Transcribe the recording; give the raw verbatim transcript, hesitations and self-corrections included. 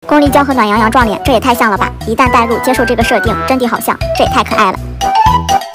龚丽娇和暖洋洋撞脸，这也太像了吧！一旦代入接受这个设定，真的好像，这也太可爱了。